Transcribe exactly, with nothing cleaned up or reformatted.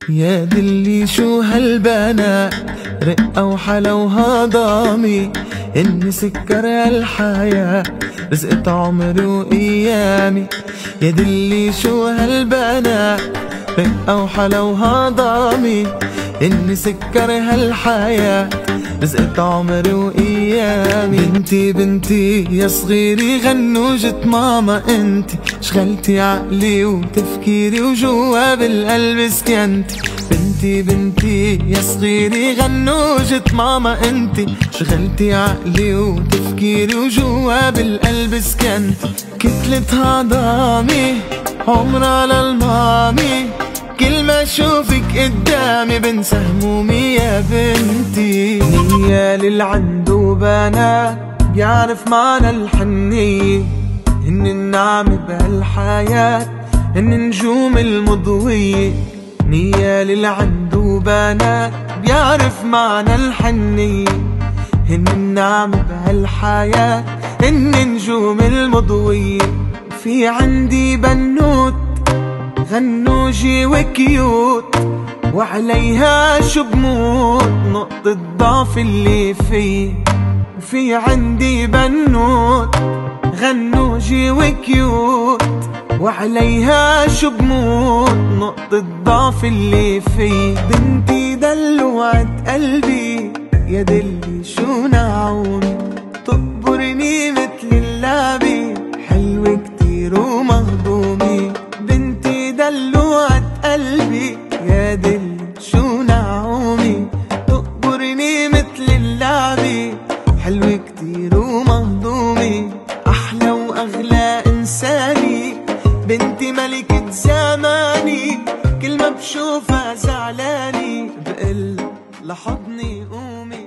يا دلي شو هالبنات رقة وحلا وهضامي، إني سكر هالحياة رزقت عمري وأيامي. يا دلي شو هالبنات رقة وحلا وهضامي، إني سكر هالحياة رزقت عمري وأيامي. بنتي بنتي يا صغيري غنوجة ماما، انتي شغلتي عقلي وتفكيري وجوا بالقلب سكنتي. بنتي بنتي يا صغيري غنوجة ماما، انتي شغلتي عقلي وتفكيري وجوا بالقلب سكنتي. كتلة هضامي عمرها للمامي، كل ما اشوفك قدامي بنسى همومي يا بنتي. نية للعنده بنات بيعرف معنى الحنية، هن النعمة بهالحياة هن نجوم المضوية. نية للعنده بنات بيعرف معنى الحنية، هن النعمة بهالحياة هن نجوم المضوية. في عندي بنوت غنوجي وكيوت، وعليها شو بموت نقطة ضعف اللي فيه. في عندي بنوت غنوجي وكيوت، وعليها شو بموت نقطة ضعف اللي فيه. بنتي دلوعة قلبي يا دلي شو نعومي، تقبرني مثل اللعبة حلوة كتير ومهضومي. بنتي دلوعة قلبي يا دلي شو نعومي، تقبرني مثل اللعبة حلوة كتير ومهضومي. أحلى وأغلى إنساني بنتي ملكة زماني، كل ما بشوفها زعلاني بقل لحضني قومي.